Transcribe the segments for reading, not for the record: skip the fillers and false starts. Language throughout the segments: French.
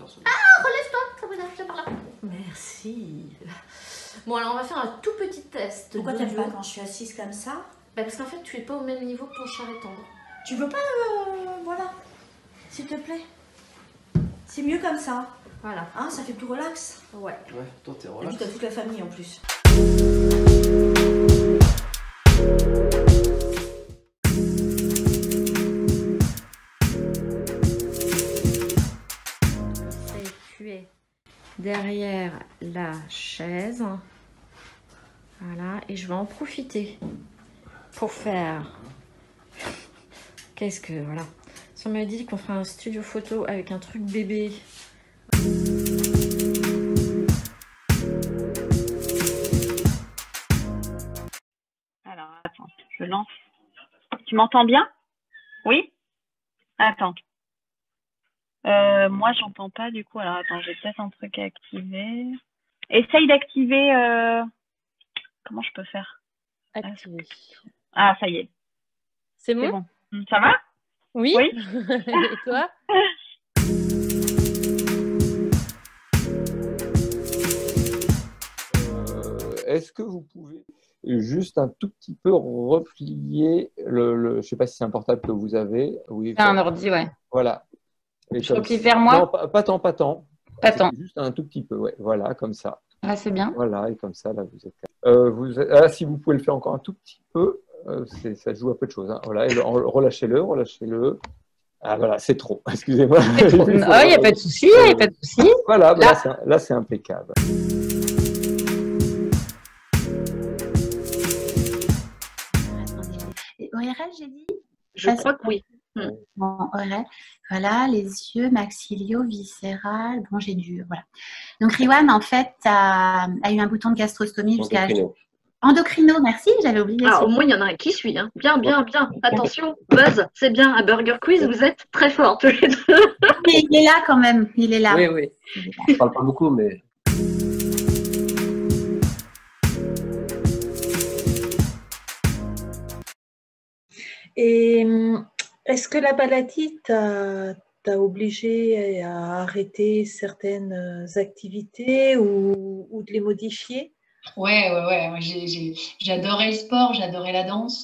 Ah, relève-toi, Sabrina, viens par là. Merci. Bon, alors on va faire un tout petit test. Pourquoi t'aimes pas quand je suis assise comme ça? Bah parce qu'en fait, tu es pas au même niveau que ton char étendre. Tu veux pas, voilà, s'il te plaît. C'est mieux comme ça. Voilà. Hein, ça fait plus relax. Ouais. Ouais, toi t'es Et relax. puis t'as toute la famille en plus. Tu es derrière la chaise. Voilà. Et je vais en profiter pour faire... Qu'est-ce que... Voilà. Si on m'a dit qu'on ferait un studio photo avec un truc bébé. Alors, attends, je lance. Tu m'entends bien? Oui? Attends. Moi, j'entends pas du coup. Alors, attends, j'ai peut-être un truc à activer. Essaye d'activer. Comment je peux faire? Activé. Ah, ça y est. C'est C'est bon? bon. Ça va? Oui. Oui. Et toi? Est-ce que vous pouvez juste un tout petit peu replier je ne sais pas si c'est un portable que vous avez. Oui, C'est un ordi, ouais. voilà. Et Je replie vers moi? Non, pas tant. Pas tant. Juste un tout petit peu, ouais. Voilà, comme ça. Là, c'est bien. Voilà, et comme ça, là, si vous pouvez le faire encore un tout petit peu, ça joue à peu de choses. Hein. Voilà, relâchez-le. Ah voilà, c'est trop. Excusez-moi. Il n'y a pas de souci, il n'y a pas de souci. Voilà, là c'est impeccable. Et ORL, j'ai dit? Je crois que oui. Bon, ORL. Voilà, les yeux, maxillo-viscéral. Bon, j'ai dû. Voilà. Donc, Riwan, en fait, a eu un bouton de gastrostomie jusqu'à. Endocrino, merci, j'avais oublié. Ah, au moins, il y en a un qui suit. Hein. Bien. Attention, Buzz, c'est bien. À Burger Quiz, vous êtes très forts tous les deux. Mais il est là quand même. Il est là. Oui. Je parle pas beaucoup, mais. Et est-ce que la maladie t'a obligé à arrêter certaines activités ou de les modifier? Ouais. Moi, j'adorais le sport, j'adorais la danse.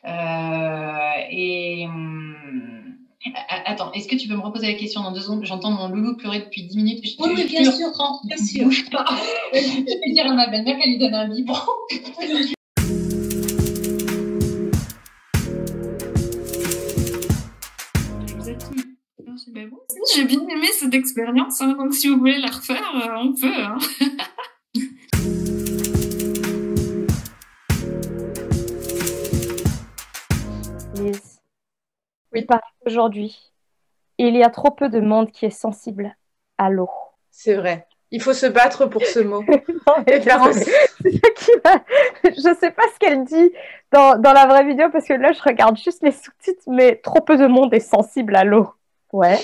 Attends, est-ce que tu peux me reposer la question dans 2 secondes? J'entends mon loulou pleurer depuis 10 minutes. Oui, bien sûr. Bien sûr. Bouge pas. Je vais dire à ma belle-mère qu'elle lui donne un biberon. Exactement. Ben bon, j'ai bien aimé cette expérience, hein, donc si vous voulez la refaire, on peut. Hein. Lise, il paraît qu'aujourd'hui, il y a trop peu de monde qui est sensible à l'eau. C'est vrai. Il faut se battre pour ce mot. Non, mais Clarence. Je sais pas ce qu'elle dit dans la vraie vidéo parce que là, je regarde juste les sous-titres, mais trop peu de monde est sensible à l'eau. Ouais.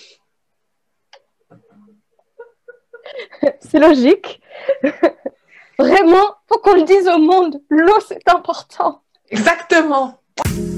C'est logique. Vraiment, faut qu'on le dise au monde. L'eau, c'est important. Exactement.